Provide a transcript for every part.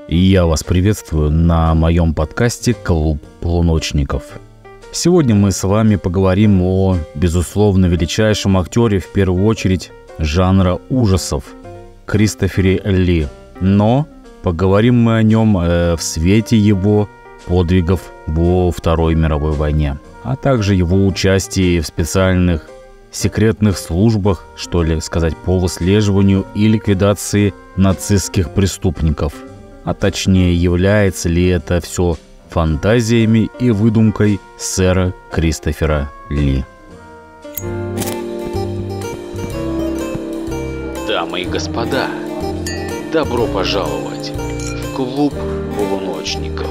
И я вас приветствую на моем подкасте «Клуб полуночников». Сегодня мы с вами поговорим о, безусловно, величайшем актере, в первую очередь, жанра ужасов Кристофере Ли. Но поговорим мы о нем в свете его подвигов во Второй мировой войне, а также его участии в специальных секретных службах, что ли сказать, по выслеживанию и ликвидации нацистских преступников. А точнее, является ли это все фантазиями и выдумкой сэра Кристофера Ли. Дамы и господа, добро пожаловать в клуб полуночников.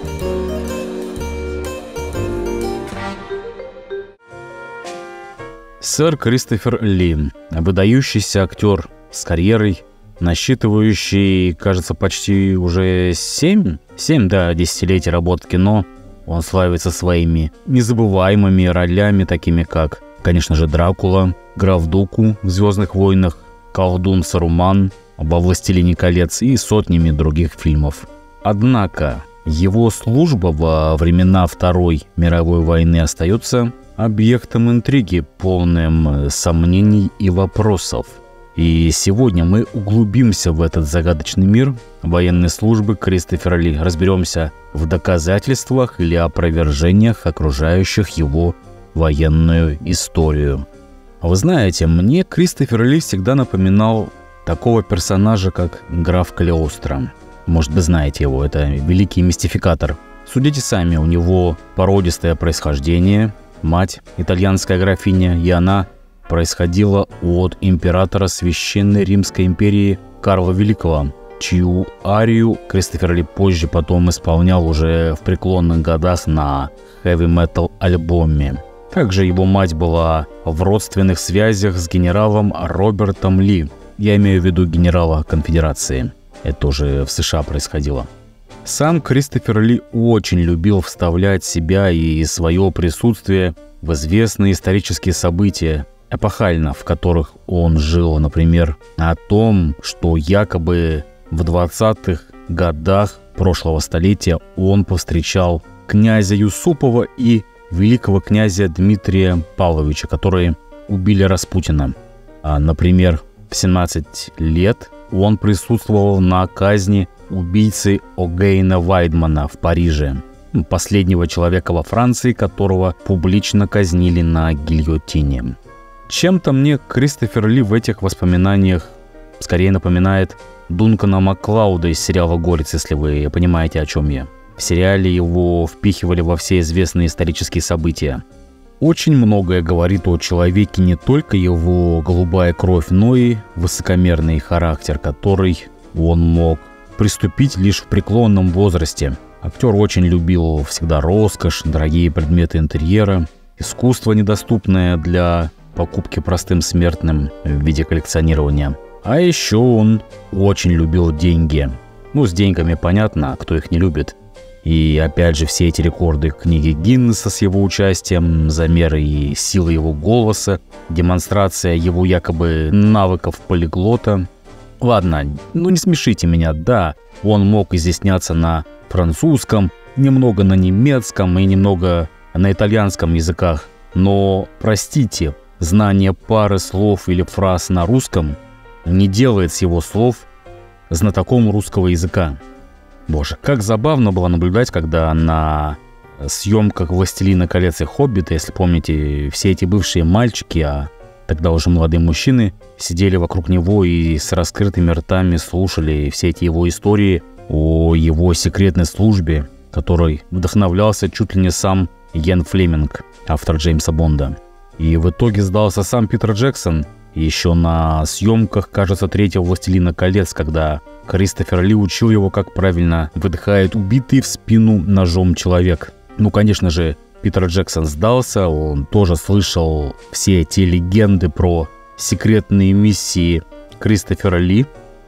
Сэр Кристофер Ли, выдающийся актер с карьерой, насчитывающий, кажется, почти уже 7 десятилетий работы в кино. Он славится своими незабываемыми ролями, такими как, конечно же, Дракула, граф Дуку в «Звездных войнах», колдун Саруман во «Властелине колец» и сотнями других фильмов. Однако его служба во времена Второй мировой войны остается объектом интриги, полным сомнений и вопросов. И сегодня мы углубимся в этот загадочный мир военной службы Кристофера Ли, разберемся в доказательствах или опровержениях окружающих его военную историю. Вы знаете, мне Кристофер Ли всегда напоминал такого персонажа, как граф Калиостро. Может быть, знаете его, это великий мистификатор. Судите сами, у него породистое происхождение, мать итальянская графиня, и она происходила от императора Священной Римской империи Карла Великого, чью арию Кристофер Ли позже потом исполнял уже в преклонных годах на хэви-метал альбоме. Также его мать была в родственных связях с генералом Робертом Ли. Я имею в виду генерала конфедерации. Это уже в США происходило. Сам Кристофер Ли очень любил вставлять себя и свое присутствие в известные исторические события, эпохально, в которых он жил. Например, о том, что якобы в 20-х годах прошлого столетия он повстречал князя Юсупова и великого князя Дмитрия Павловича, которые убили Распутина. Например, в 17 лет он присутствовал на казни убийцы Огейна Вайдмана в Париже, последнего человека во Франции, которого публично казнили на гильотине. Чем-то мне Кристофер Ли в этих воспоминаниях скорее напоминает Дункана Маклауда из сериала «Горец», если вы понимаете, о чем я. В сериале его впихивали во все известные исторические события. Очень многое говорит о человеке не только его голубая кровь, но и высокомерный характер, который он мог приступить лишь в преклонном возрасте. Актер очень любил всегда роскошь, дорогие предметы интерьера, искусство, недоступное для покупки простым смертным в виде коллекционирования. А еще он очень любил деньги. С деньгами понятно, кто их не любит. И опять же, все эти рекорды книги Гиннесса с его участием, замеры и силы его голоса, демонстрация его якобы навыков полиглота. Ладно, не смешите меня, да, он мог изъясняться на французском, немного на немецком и немного на итальянском языках. Но, простите, знание пары слов или фраз на русском не делает с его слов знатоком русского языка. Боже, как забавно было наблюдать, когда на съемках «Властелина колец» и «Хоббита», если помните, все эти бывшие мальчики, а тогда уже молодые мужчины, сидели вокруг него и с раскрытыми ртами слушали все эти его истории о его секретной службе, которой вдохновлялся чуть ли не сам Иэн Флеминг, автор Джеймса Бонда. И в итоге сдался сам Питер Джексон еще на съемках, кажется, третьего «Властелина колец», когда Кристофер Ли учил его, как правильно выдыхает убитый в спину ножом человек. Конечно же, Питер Джексон сдался, он тоже слышал все эти легенды про секретные миссии Кристофера Ли.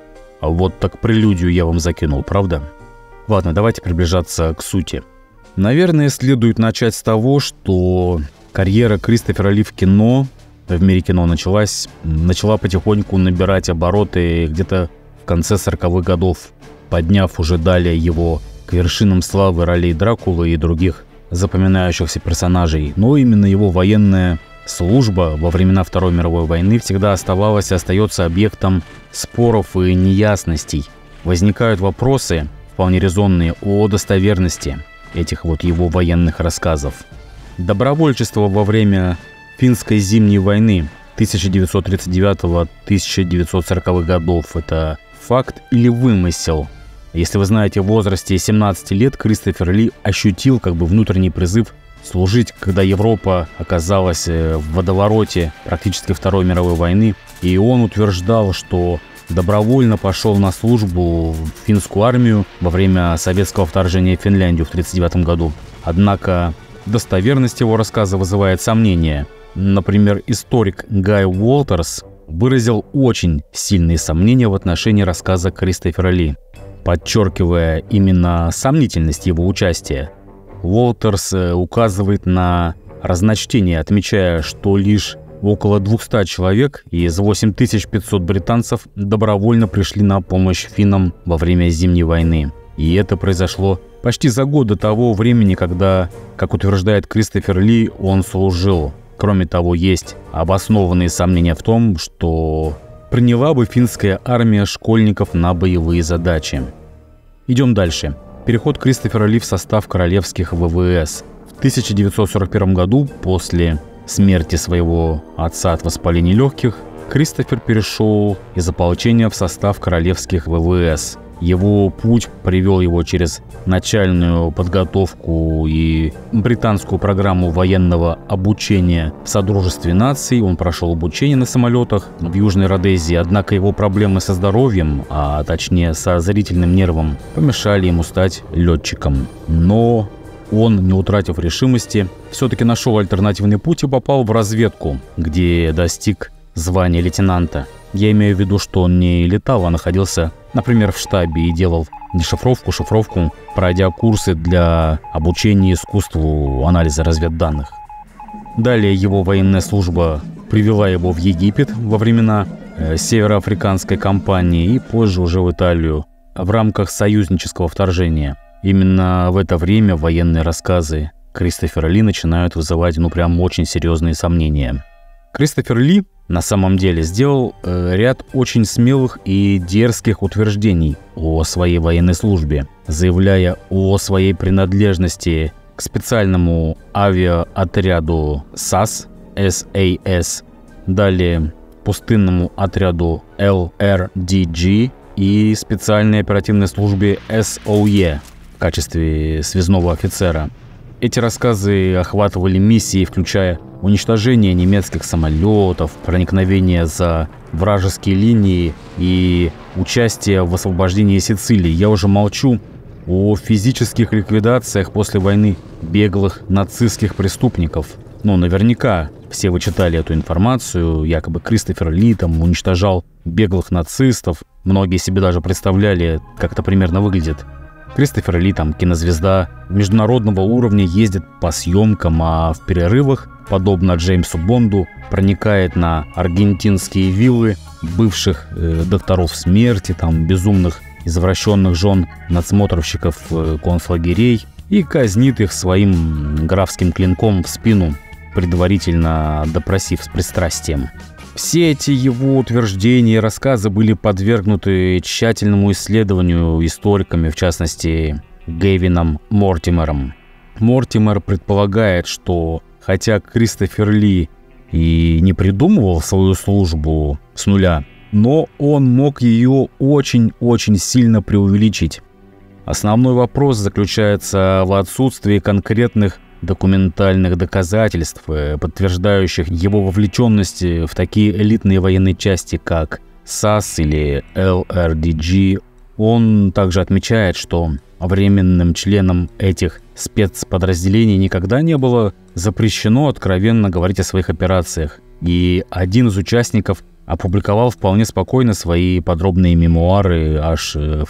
А вот так прелюдию я вам закинул, правда? Ладно, давайте приближаться к сути. Наверное, следует начать с того, что карьера Кристофера Ли в кино, в мире кино начала потихоньку набирать обороты где-то в конце 40-х годов подняв уже далее его к вершинам славы ролей Дракулы и других запоминающихся персонажей, но именно его военная служба во времена Второй мировой войны всегда оставалась и остается объектом споров и неясностей. Возникают вопросы, вполне резонные, о достоверности этих вот его военных рассказов. Добровольчество во время финской зимней войны 1939-1940 годов – это факт или вымысел? Если вы знаете, в возрасте 17 лет Кристофер Ли ощутил как бы внутренний призыв служить, когда Европа оказалась в водовороте практически Второй мировой войны, и он утверждал, что добровольно пошел на службу в финскую армию во время советского вторжения в Финляндию в 1939 году. Однако достоверность его рассказа вызывает сомнения. Например, историк Гай Уолтерс выразил очень сильные сомнения в отношении рассказа Кристофера Ли, подчеркивая именно сомнительность его участия. Уолтерс указывает на разночтение, отмечая, что лишь около 200 человек из 8500 британцев добровольно пришли на помощь финнам во время Зимней войны. И это произошло почти за год до того времени, когда, как утверждает Кристофер Ли, он служил. Кроме того, есть обоснованные сомнения в том, что приняла бы финская армия школьников на боевые задачи. Идем дальше. Переход Кристофера Ли в состав королевских ВВС. В 1941 году, после смерти своего отца от воспаления легких, Кристофер перешел из ополчения в состав королевских ВВС. Его путь привел его через начальную подготовку и британскую программу военного обучения в Содружестве наций. Он прошел обучение на самолетах в Южной Родезии, однако его проблемы со здоровьем, а точнее со зрительным нервом, помешали ему стать летчиком. Но он, не утратив решимости, все-таки нашел альтернативный путь и попал в разведку, где достиг звания лейтенанта. Я имею в виду, что он не летал, а находился, например, в штабе и делал шифровку, пройдя курсы для обучения искусству анализа разведданных. Далее его военная служба привела его в Египет во времена североафриканской кампании и позже уже в Италию в рамках союзнического вторжения. Именно в это время военные рассказы Кристофера Ли начинают вызывать, прям очень серьезные сомнения. Кристофер Ли на самом деле сделал ряд очень смелых и дерзких утверждений о своей военной службе, заявляя о своей принадлежности к специальному авиаотряду САС, далее пустынному отряду LRDG и специальной оперативной службе SOE в качестве связного офицера. Эти рассказы охватывали миссии, включая уничтожение немецких самолетов, проникновение за вражеские линии и участие в освобождении Сицилии. Я уже молчу о физических ликвидациях после войны беглых нацистских преступников. Наверняка все вы читали эту информацию, якобы Кристофер Ли уничтожал беглых нацистов. Многие себе даже представляли, как это примерно выглядит. Кристофер Ли, кинозвезда международного уровня, ездит по съемкам, а в перерывах, подобно Джеймсу Бонду, проникает на аргентинские виллы бывших докторов смерти, безумных извращенных жен надсмотрщиков концлагерей и казнит их своим графским клинком в спину, предварительно допросив с пристрастием. Все эти его утверждения и рассказы были подвергнуты тщательному исследованию историками, в частности, Гэвином Мортимером. Мортимер предполагает, что хотя Кристофер Ли и не придумывал свою службу с нуля, но он мог ее очень-очень сильно преувеличить. Основной вопрос заключается в отсутствии конкретных документальных доказательств, подтверждающих его вовлеченность в такие элитные военные части, как САС или LRDG. Он также отмечает, что временным членам этих спецподразделений никогда не было запрещено откровенно говорить о своих операциях, и один из участников опубликовал вполне спокойно свои подробные мемуары аж в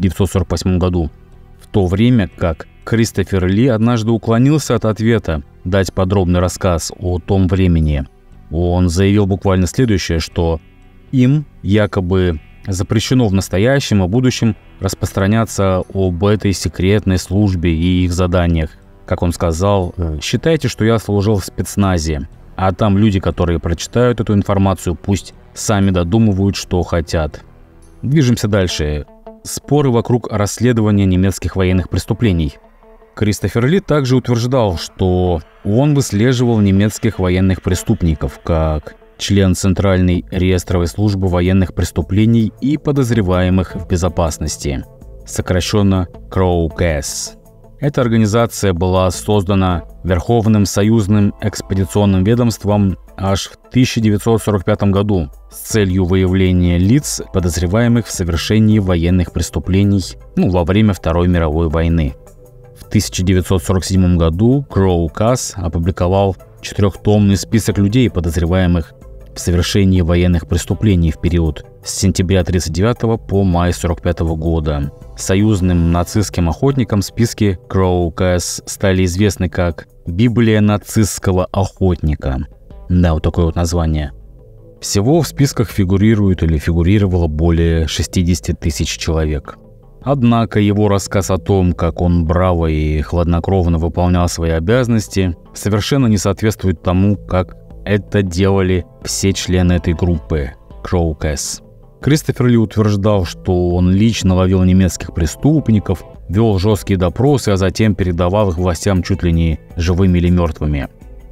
1948 году, в то время как Кристофер Ли однажды уклонился от ответа дать подробный рассказ о том времени. Он заявил буквально следующее, что им якобы запрещено в настоящем и будущем распространяться об этой секретной службе и их заданиях. Как он сказал, считайте, что я служил в спецназе, а там люди, которые прочитают эту информацию, пусть сами додумывают, что хотят. Движемся дальше. Споры вокруг расследования немецких военных преступлений. Кристофер Ли также утверждал, что он выслеживал немецких военных преступников как член Центральной реестровой службы военных преступлений и подозреваемых в безопасности, сокращенно КРОУКЭС. Эта организация была создана Верховным союзным экспедиционным ведомством аж в 1945 году с целью выявления лиц, подозреваемых в совершении военных преступлений во время Второй мировой войны. В 1947 году КРОУКАС опубликовал 4-томный список людей, подозреваемых в совершении военных преступлений в период с сентября 1939 по май 1945 года. Союзным нацистским охотникам списки КРОУКАС стали известны как «Библия нацистского охотника». Да, вот такое вот название. Всего в списках фигурирует или фигурировало более 60 тысяч человек. Однако его рассказ о том, как он браво и хладнокровно выполнял свои обязанности, совершенно не соответствует тому, как это делали все члены этой группы КРОУКЭС. Кристофер Ли утверждал, что он лично ловил немецких преступников, вел жесткие допросы, а затем передавал их властям чуть ли не живыми или мертвыми.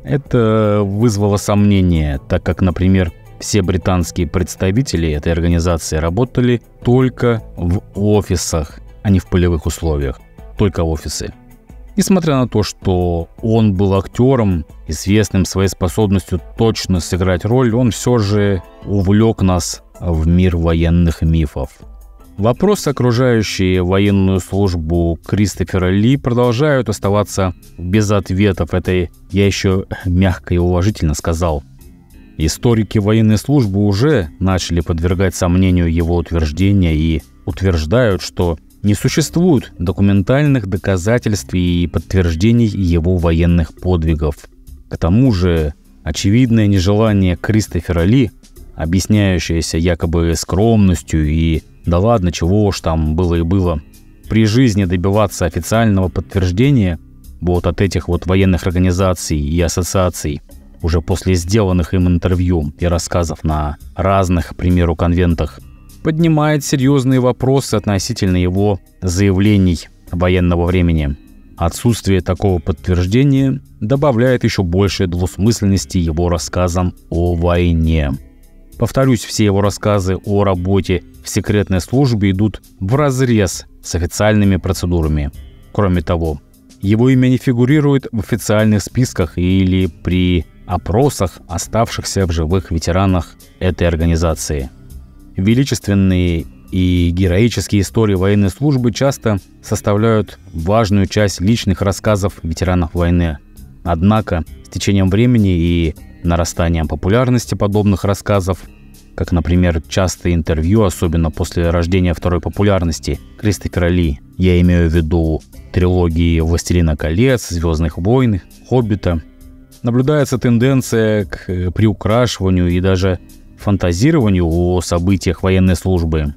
Это вызвало сомнения, так как, например, все британские представители этой организации работали только в офисах, а не в полевых условиях, только офисы. Несмотря на то, что он был актером, известным своей способностью точно сыграть роль, он все же увлек нас в мир военных мифов. Вопросы, окружающие военную службу Кристофера Ли, продолжают оставаться без ответов. Это я еще мягко и уважительно сказал. Историки военной службы уже начали подвергать сомнению его утверждения и утверждают, что не существует документальных доказательств и подтверждений его военных подвигов. К тому же, очевидное нежелание Кристофера Ли, объясняющееся якобы скромностью и да ладно, чего уж там было и было, при жизни добиваться официального подтверждения вот от этих вот военных организаций и ассоциаций, уже после сделанных им интервью и рассказов на разных, к примеру, конвентах, поднимает серьезные вопросы относительно его заявлений военного времени. Отсутствие такого подтверждения добавляет еще больше двусмысленности его рассказам о войне. Повторюсь, все его рассказы о работе в секретной службе идут вразрез с официальными процедурами. Кроме того, его имя не фигурирует в официальных списках или при опросах оставшихся в живых ветеранах этой организации. Величественные и героические истории военной службы часто составляют важную часть личных рассказов ветеранов войны. Однако с течением времени и нарастанием популярности подобных рассказов, как, например, частые интервью, особенно после рождения второй популярности Кристофера Ли, я имею в виду трилогии «Властелина колец», «Звездных войн», «Хоббита», наблюдается тенденция к приукрашиванию и даже фантазированию о событиях военной службы.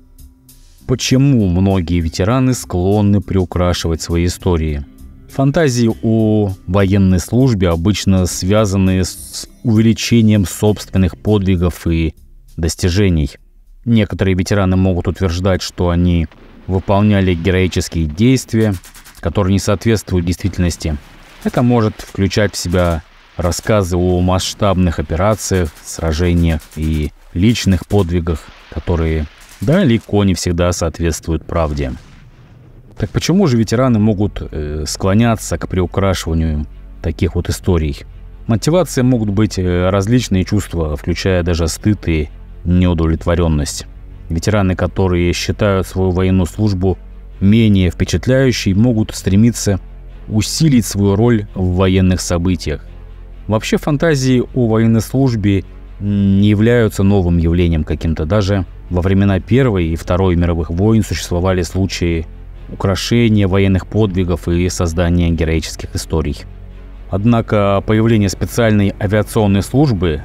Почему многие ветераны склонны приукрашивать свои истории? Фантазии о военной службе обычно связаны с увеличением собственных подвигов и достижений. Некоторые ветераны могут утверждать, что они выполняли героические действия, которые не соответствуют действительности. Это может включать в себя рассказы о масштабных операциях, сражениях и личных подвигах, которые далеко не всегда соответствуют правде. Так почему же ветераны могут склоняться к приукрашиванию таких вот историй? Мотивацией могут быть различные чувства, включая даже стыд и неудовлетворенность. Ветераны, которые считают свою военную службу менее впечатляющей, могут стремиться усилить свою роль в военных событиях. Вообще фантазии о военной службе не являются новым явлением каким-то. Даже во времена Первой и Второй мировых войн существовали случаи украшения военных подвигов и создания героических историй. Однако появление специальной авиационной службы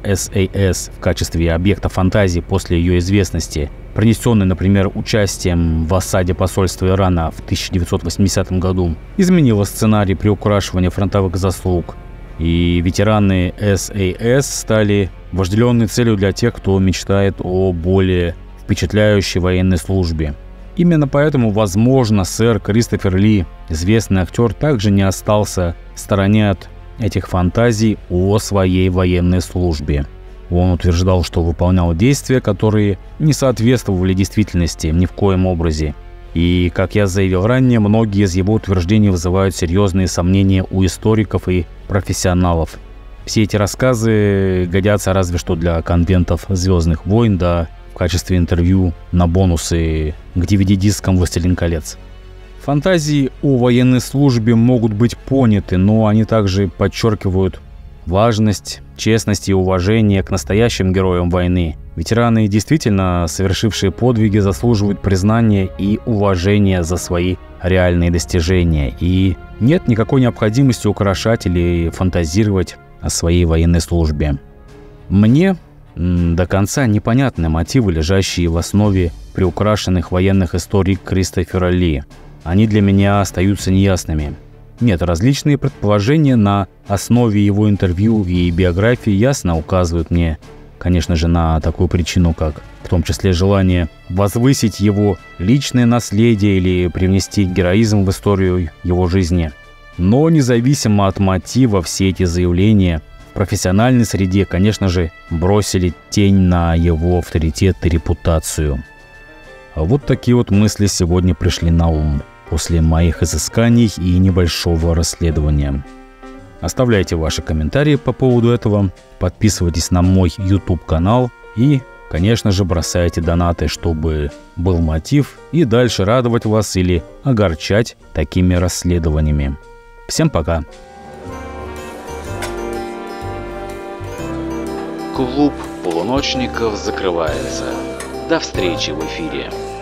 САС в качестве объекта фантазии после ее известности, принесенной, например, участием в осаде посольства Ирана в 1980 году, изменила сценарий приукрашивания фронтовых заслуг, и ветераны САС стали вожделенной целью для тех, кто мечтает о более впечатляющей военной службе. Именно поэтому, возможно, сэр Кристофер Ли, известный актер, также не остался в стороне от этих фантазий о своей военной службе. Он утверждал, что выполнял действия, которые не соответствовали действительности ни в коем образе. И, как я заявил ранее, многие из его утверждений вызывают серьезные сомнения у историков и профессионалов. Все эти рассказы годятся разве что для конвентов «Звездных войн», да в качестве интервью на бонусы к DVD-дискам «Властелин колец». Фантазии о военной службе могут быть поняты, но они также подчеркивают важность, честность и уважение к настоящим героям войны. Ветераны, действительно совершившие подвиги, заслуживают признания и уважения за свои реальные достижения. И нет никакой необходимости украшать или фантазировать о своей военной службе. Мне до конца непонятны мотивы, лежащие в основе приукрашенных военных историй Кристофера Ли. Они для меня остаются неясными. Нет, различные предположения на основе его интервью и биографии ясно указывают мне, конечно же, на такую причину, как в том числе желание возвысить его личное наследие или привнести героизм в историю его жизни. Но независимо от мотива, все эти заявления в профессиональной среде, конечно же, бросили тень на его авторитет и репутацию. Вот такие вот мысли сегодня пришли на ум после моих изысканий и небольшого расследования. Оставляйте ваши комментарии по поводу этого, подписывайтесь на мой YouTube-канал и, конечно же, бросайте донаты, чтобы был мотив и дальше радовать вас или огорчать такими расследованиями. Всем пока! Клуб полуночников закрывается. До встречи в эфире.